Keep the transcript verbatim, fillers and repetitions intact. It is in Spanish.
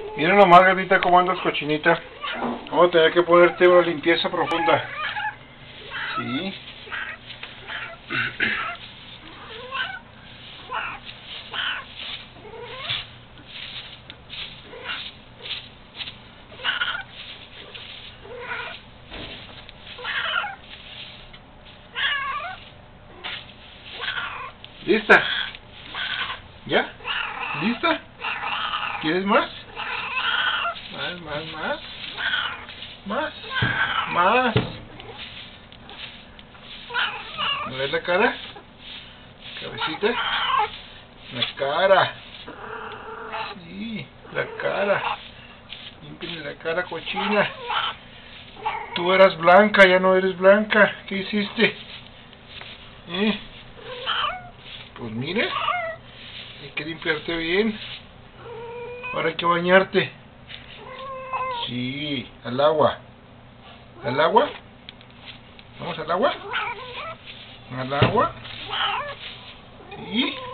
Miren nomás, gatita, cómo andas, cochinita. Vamos a tener que ponerte una limpieza profunda. Sí. ¿Lista? ¿Ya? ¿Lista? ¿Quieres más? Más, más, más. Más. Más. ¿Me ves la cara? Cabecita. La cara. Sí, la cara. Límpiale la cara, cochina. Tú eras blanca, ya no eres blanca. ¿Qué hiciste? ¿Eh? Pues mire, hay que limpiarte bien. Ahora hay que bañarte. Sí, al agua. ¿Al agua? ¿Vamos al agua? ¿Al agua? Sí.